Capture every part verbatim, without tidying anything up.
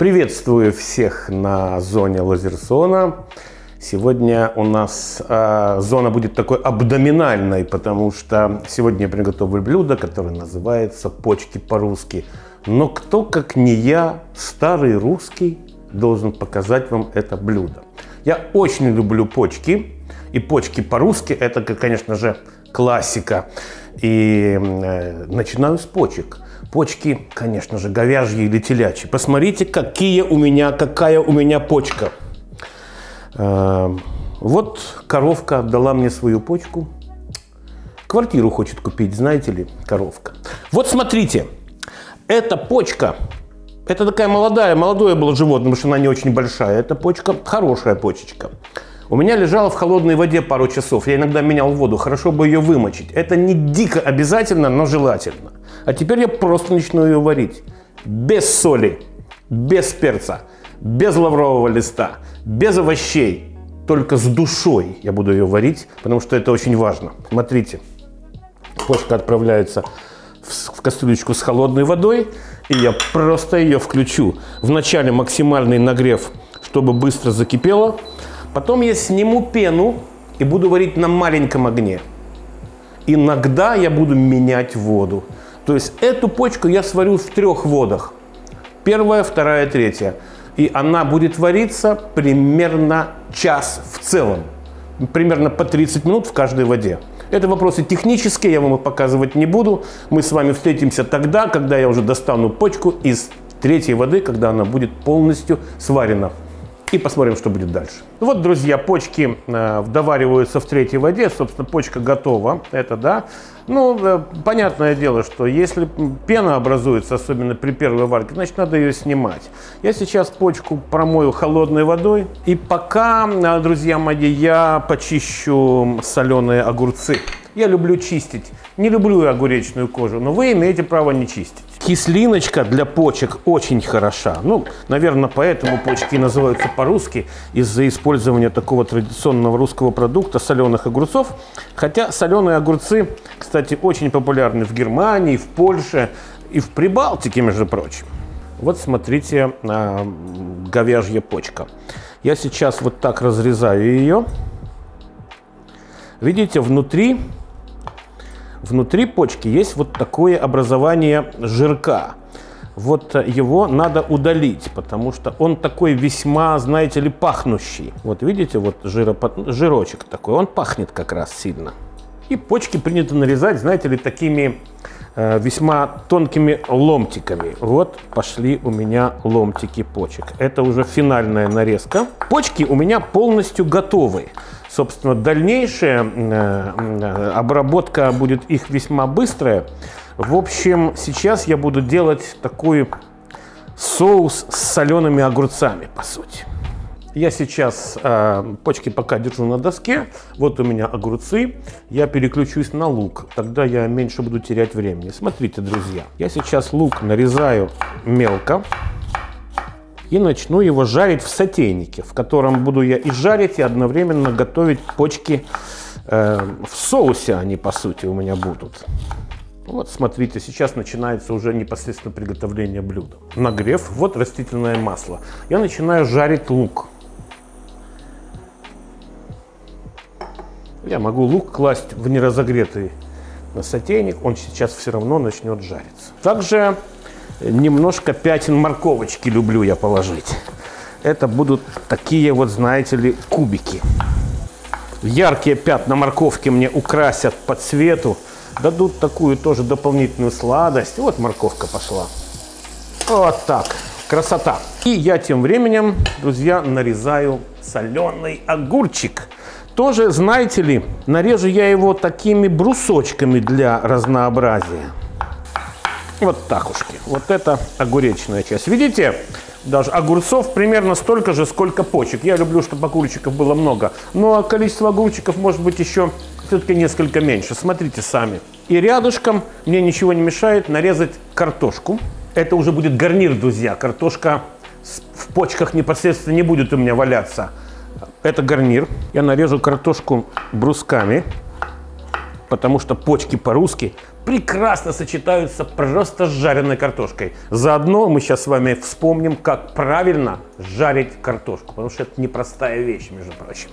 Приветствую всех на зоне Лазерсона. Сегодня у нас э, зона будет такой абдоминальной, потому что сегодня я приготовлю блюдо, которое называется почки по-русски. Но кто, как не я, старый русский, должен показать вам это блюдо. Я очень люблю почки, и почки по-русски это, конечно же, классика. И э, начинаю с почек. Почки, конечно же, говяжьи или телячьи. Посмотрите, какие у меня, какая у меня почка. Э, вот коровка отдала мне свою почку. Квартиру хочет купить, знаете ли, коровка. Вот смотрите, эта почка, это такая молодая, молодое было животное, потому что она не очень большая. Эта почка хорошая почечка. У меня лежала в холодной воде пару часов. Я иногда менял воду. Хорошо бы ее вымочить. Это не дико обязательно, но желательно. А теперь я просто начну ее варить. Без соли, без перца, без лаврового листа, без овощей. Только с душой я буду ее варить, потому что это очень важно. Смотрите, почка отправляется в кастрюлечку с холодной водой. И я просто ее включу. Вначале максимальный нагрев, чтобы быстро закипело. Потом я сниму пену и буду варить на маленьком огне. Иногда я буду менять воду. То есть эту почку я сварю в трех водах. Первая, вторая, третья. И она будет вариться примерно час в целом. Примерно по тридцать минут в каждой воде. Это вопросы технические, я вам их показывать не буду. Мы с вами встретимся тогда, когда я уже достану почку из третьей воды, когда она будет полностью сварена. И посмотрим, что будет дальше. Вот, друзья, почки э, довариваются в третьей воде. Собственно, почка готова. Это да. Ну, э, понятное дело, что если пена образуется, особенно при первой варке, значит, надо ее снимать. Я сейчас почку промою холодной водой. И пока, э, друзья мои, я почищу соленые огурцы. Я люблю чистить. Не люблю огуречную кожу, но вы имеете право не чистить. Кислиночка для почек очень хороша. Ну, наверное, поэтому почки называются по-русски, из-за использования такого традиционного русского продукта соленых огурцов. Хотя соленые огурцы, кстати, очень популярны в Германии, в Польше и в Прибалтике, между прочим. Вот смотрите, говяжья почка. Я сейчас вот так разрезаю ее. Видите, внутри... Внутри почки есть вот такое образование жирка. Вот его надо удалить, потому что он такой весьма, знаете ли, пахнущий. Вот видите, вот жиропод... жирочек такой, он пахнет как раз сильно. И почки принято нарезать, знаете ли, такими э, весьма тонкими ломтиками. Вот пошли у меня ломтики почек. Это уже финальная нарезка. Почки у меня полностью готовы. Собственно, дальнейшая э, обработка будет их весьма быстрая. В общем, сейчас я буду делать такой соус с солеными огурцами, по сути. Я сейчас э, почки пока держу на доске. Вот у меня огурцы. Я переключусь на лук. Тогда я меньше буду терять времени. Смотрите, друзья. Я сейчас лук нарезаю мелко. И начну его жарить в сотейнике, в котором буду я и жарить, и одновременно готовить почки э, в соусе, они по сути у меня будут. Вот смотрите, сейчас начинается уже непосредственно приготовление блюда. Нагрев, вот растительное масло. Я начинаю жарить лук. Я могу лук класть в неразогретый сотейник, он сейчас все равно начнет жариться. Также немножко пятен морковочки люблю я положить. Это будут такие вот, знаете ли, кубики. Яркие пятна морковки мне украсят по цвету, дадут такую тоже дополнительную сладость. Вот морковка пошла. Вот так. Красота. И я тем временем, друзья, нарезаю соленый огурчик. Тоже, знаете ли, нарежу я его такими брусочками для разнообразия. Вот так ушки. Вот это огуречная часть. Видите, даже огурцов примерно столько же, сколько почек. Я люблю, чтобы огурчиков было много. Но количество огурчиков может быть еще все-таки несколько меньше. Смотрите сами. И рядышком мне ничего не мешает нарезать картошку. Это уже будет гарнир, друзья. Картошка в почках непосредственно не будет у меня валяться. Это гарнир. Я нарежу картошку брусками, потому что почки по-русски прекрасно сочетаются просто с жареной картошкой. Заодно мы сейчас с вами вспомним, как правильно жарить картошку, потому что это непростая вещь, между прочим.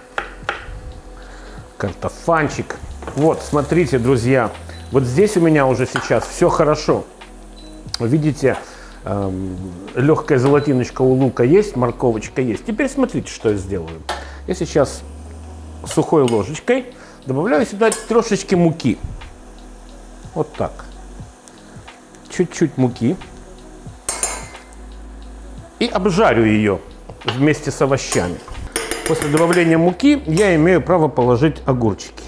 Картофанчик. Вот, смотрите, друзья, вот здесь у меня уже сейчас все хорошо. Видите, эм, легкая золотиночка у лука есть, морковочка есть. Теперь смотрите, что я сделаю. Я сейчас сухой ложечкой добавляю сюда трошечки муки. Вот так. Чуть-чуть муки. И обжарю ее вместе с овощами. После добавления муки я имею право положить огурчики.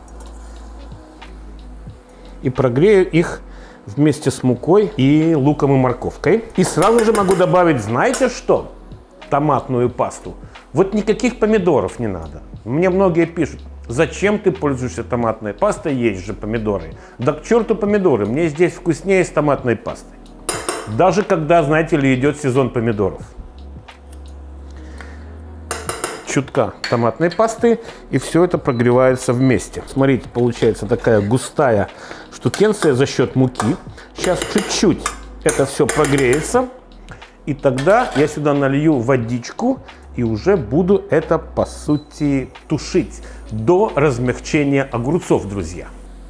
И прогрею их вместе с мукой и луком и морковкой. И сразу же могу добавить, знаете что? Томатную пасту. Вот никаких помидоров не надо. Мне многие пишут, зачем ты пользуешься томатной пастой, есть же помидоры. Да к черту помидоры, мне здесь вкуснее с томатной пастой. Даже когда, знаете ли, идет сезон помидоров. Чутка томатной пасты, и все это прогревается вместе. Смотрите, получается такая густая штукенция за счет муки. Сейчас чуть-чуть это все прогреется, и тогда я сюда налью водичку и уже буду это, по сути, тушить до размягчения огурцов, друзья.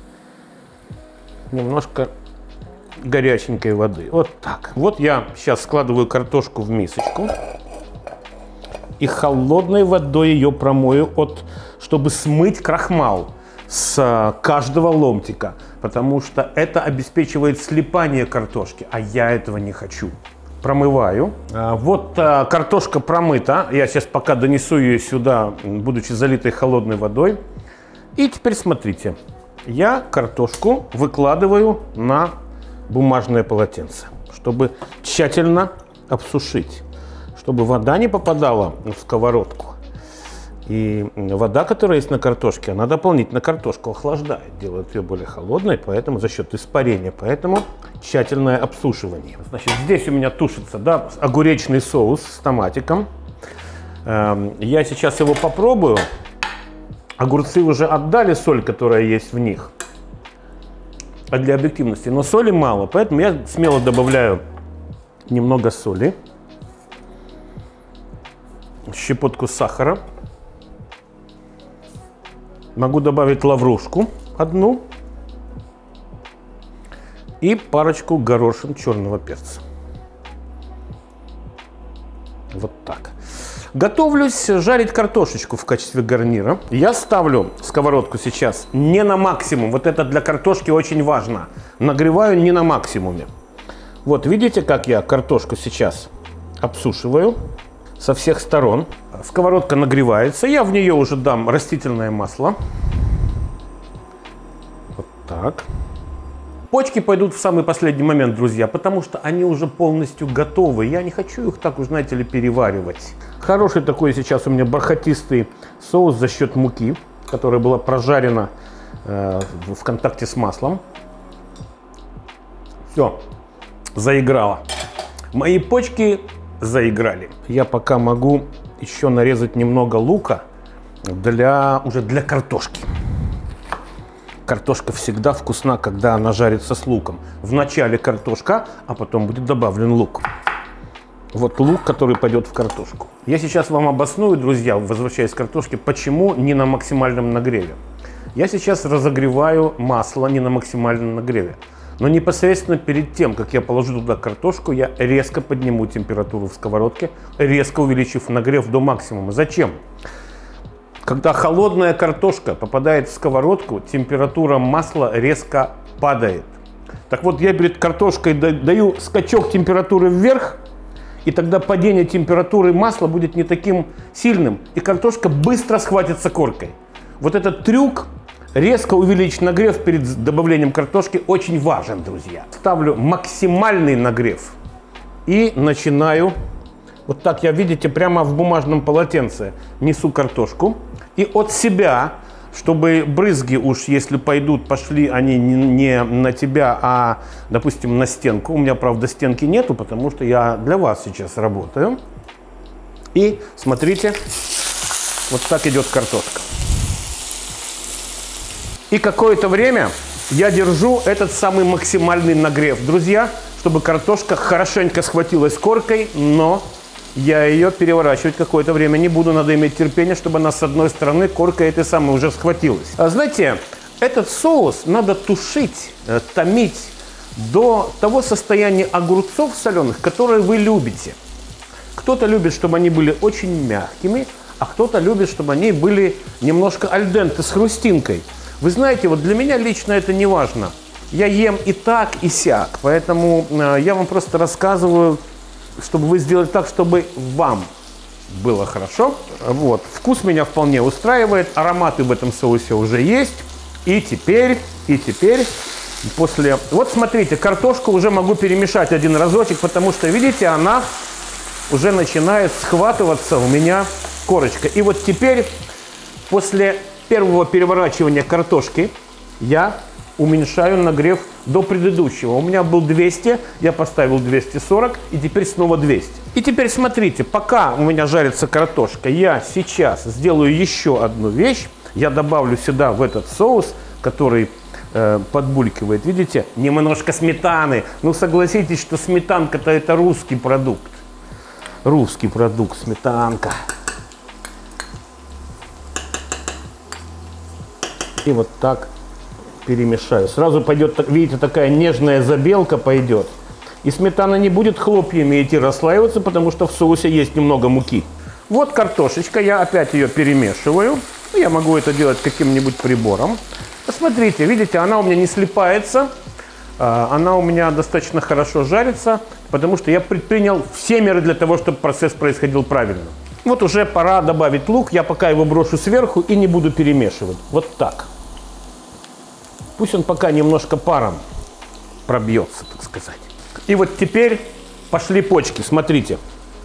Немножко горяченькой воды. Вот так. Вот я сейчас складываю картошку в мисочку. И холодной водой ее промою, от, чтобы смыть крахмал с каждого ломтика. Потому что это обеспечивает слипание картошки, а я этого не хочу. Промываю. Вот картошка промыта. Я сейчас пока донесу ее сюда, будучи залитой холодной водой. И теперь смотрите. Я картошку выкладываю на бумажное полотенце, чтобы тщательно обсушить, чтобы вода не попадала в сковородку. И вода, которая есть на картошке, она дополнительно картошку охлаждает, делает ее более холодной, поэтому за счет испарения, поэтому тщательное обсушивание. Значит, здесь у меня тушится, да, огуречный соус с томатиком. Я сейчас его попробую. Огурцы уже отдали соль, которая есть в них. А для объективности, но соли мало, поэтому я смело добавляю немного соли, щепотку сахара. Могу добавить лаврушку одну и парочку горошин черного перца. Вот так. Готовлюсь жарить картошечку в качестве гарнира. Я ставлю сковородку сейчас не на максимум. Вот это для картошки очень важно. Нагреваю не на максимуме. Вот видите, как я картошку сейчас обсушиваю со всех сторон. Сковородка нагревается. Я в нее уже дам растительное масло. Вот так. Почки пойдут в самый последний момент, друзья, потому что они уже полностью готовы. Я не хочу их так уж, знаете ли, переваривать. Хороший такой сейчас у меня бархатистый соус за счет муки, которая была прожарена э, в контакте с маслом. Все, заиграло. Мои почки заиграли. Я пока могу еще нарезать немного лука для, уже для картошки. Картошка всегда вкусна, когда она жарится с луком. Вначале картошка, а потом будет добавлен лук. Вот лук, который пойдет в картошку. Я сейчас вам обосную, друзья, возвращаясь к картошке, почему не на максимальном нагреве. Я сейчас разогреваю масло не на максимальном нагреве. Но непосредственно перед тем, как я положу туда картошку, я резко подниму температуру в сковородке, резко увеличив нагрев до максимума. Зачем? Когда холодная картошка попадает в сковородку, температура масла резко падает. Так вот, я перед картошкой даю скачок температуры вверх, и тогда падение температуры масла будет не таким сильным, и картошка быстро схватится коркой. Вот этот трюк, резко увеличить нагрев перед добавлением картошки, очень важен, друзья. Ставлю максимальный нагрев и начинаю. Вот так я, видите, прямо в бумажном полотенце несу картошку. И от себя, чтобы брызги уж, если пойдут, пошли они не на тебя, а, допустим, на стенку. У меня, правда, стенки нету, потому что я для вас сейчас работаю. И смотрите, вот так идет картошка. И какое-то время я держу этот самый максимальный нагрев, друзья, чтобы картошка хорошенько схватилась коркой, но я ее переворачивать какое-то время не буду. Надо иметь терпение, чтобы она с одной стороны коркой этой самой уже схватилась. А знаете, этот соус надо тушить, томить до того состояния огурцов соленых, которые вы любите. Кто-то любит, чтобы они были очень мягкими, а кто-то любит, чтобы они были немножко аль денте с хрустинкой. Вы знаете, вот для меня лично это не важно. Я ем и так, и сяк, поэтому э, я вам просто рассказываю, чтобы вы сделали так, чтобы вам было хорошо. Вот. Вкус меня вполне устраивает, ароматы в этом соусе уже есть. И теперь, и теперь, после... Вот смотрите, картошку уже могу перемешать один разочек, потому что, видите, она уже начинает схватываться у меня корочка. И вот теперь, после первого переворачивания картошки, я уменьшаю нагрев до предыдущего. У меня был двести, я поставил двести сорок, и теперь снова двести. И теперь смотрите, пока у меня жарится картошка, я сейчас сделаю еще одну вещь. Я добавлю сюда, в этот соус, который э, подбулькивает, видите, немножко сметаны. Ну, согласитесь, что сметанка-то это русский продукт. Русский продукт, сметанка. И вот так перемешаю. Сразу пойдет, видите, такая нежная забелка пойдет. И сметана не будет хлопьями идти расслаиваться, потому что в соусе есть немного муки. Вот картошечка, я опять ее перемешиваю. Я могу это делать каким-нибудь прибором. Посмотрите, видите, она у меня не слипается. Она у меня достаточно хорошо жарится, потому что я предпринял все меры для того, чтобы процесс происходил правильно. Вот уже пора добавить лук. Я пока его брошу сверху и не буду перемешивать. Вот так. Пусть он пока немножко паром пробьется, так сказать. И вот теперь пошли почки. Смотрите.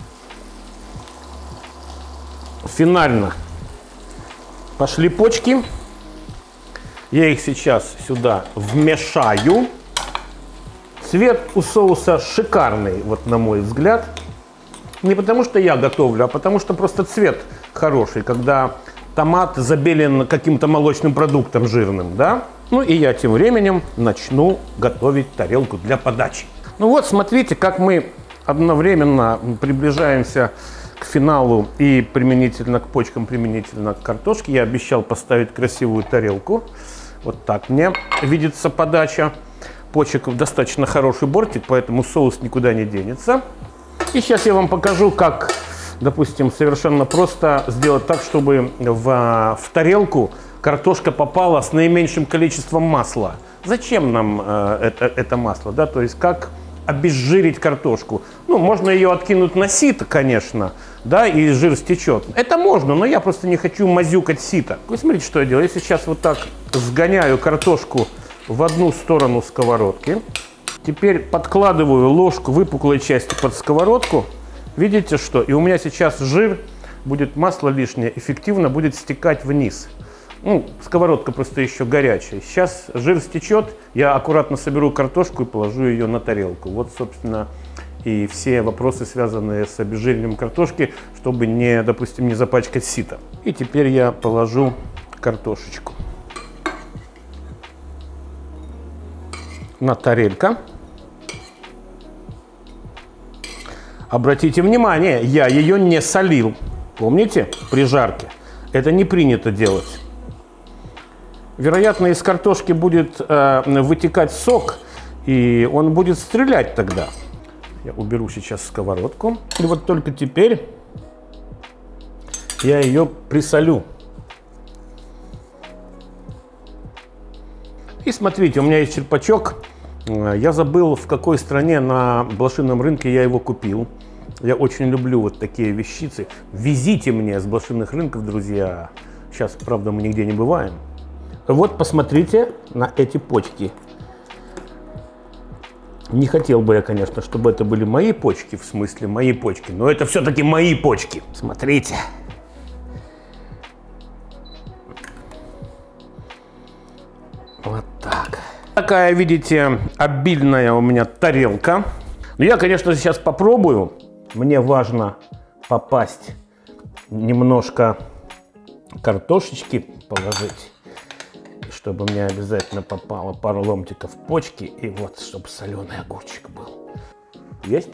Финально пошли почки. Я их сейчас сюда вмешаю. Цвет у соуса шикарный, вот на мой взгляд. Не потому что я готовлю, а потому что просто цвет хороший, когда томат забелен каким-то молочным продуктом жирным, да? Ну и я тем временем начну готовить тарелку для подачи. Ну вот, смотрите, как мы одновременно приближаемся к финалу и применительно к почкам, применительно к картошке. Я обещал поставить красивую тарелку. Вот так мне видится подача. Почек достаточно хороший бортик, поэтому соус никуда не денется. И сейчас я вам покажу, как, допустим, совершенно просто сделать так, чтобы в, в тарелку картошка попала с наименьшим количеством масла. Зачем нам э, это, это масло? Да? То есть как обезжирить картошку? Ну, можно ее откинуть на сито, конечно, да, и жир стечет. Это можно, но я просто не хочу мазюкать сито. Вы смотрите, что я делаю. Я сейчас вот так сгоняю картошку в одну сторону сковородки. Теперь подкладываю ложку выпуклой части под сковородку. Видите что? И у меня сейчас жир, будет масло лишнее, эффективно будет стекать вниз. Ну, сковородка просто еще горячая. Сейчас жир стечет, я аккуратно соберу картошку и положу ее на тарелку. Вот, собственно, и все вопросы, связанные с обезжирением картошки, чтобы не, допустим, не запачкать сито. И теперь я положу картошечку на тарельку. Обратите внимание, я ее не солил. Помните, при жарке? Это не принято делать. Вероятно, из картошки будет э, вытекать сок, и он будет стрелять тогда. Я уберу сейчас сковородку. И вот только теперь я ее присолю. И смотрите, у меня есть черпачок. Я забыл, в какой стране на блошином рынке я его купил. Я очень люблю вот такие вещицы. Везите мне с блошиных рынков, друзья. Сейчас, правда, мы нигде не бываем. Вот посмотрите на эти почки. Не хотел бы я, конечно, чтобы это были мои почки, в смысле мои почки, но это все-таки мои почки. Смотрите. Вот так. Такая, видите, обильная у меня тарелка. Но я, конечно, сейчас попробую. Мне важно попасть немножко картошечки положить, чтобы мне обязательно попало пару ломтиков почки, и вот, чтобы соленый огурчик был. Есть?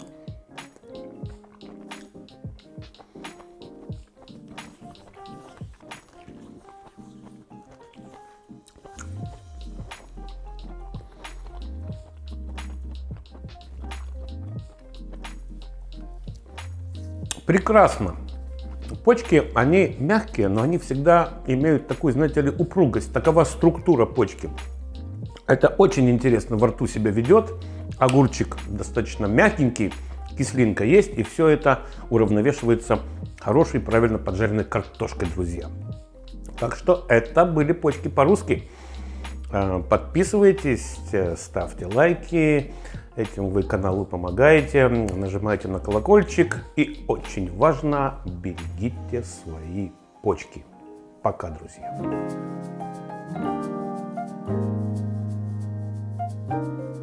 Прекрасно. Почки, они мягкие, но они всегда имеют такую, знаете ли, упругость. Такова структура почки. Это очень интересно во рту себя ведет. Огурчик достаточно мягенький, кислинка есть, и все это уравновешивается хорошей, правильно поджаренной картошкой, друзья. Так что это были почки по-русски. Подписывайтесь, ставьте лайки. Этим вы каналу помогаете, нажимайте на колокольчик и, очень важно, берегите свои почки. Пока, друзья.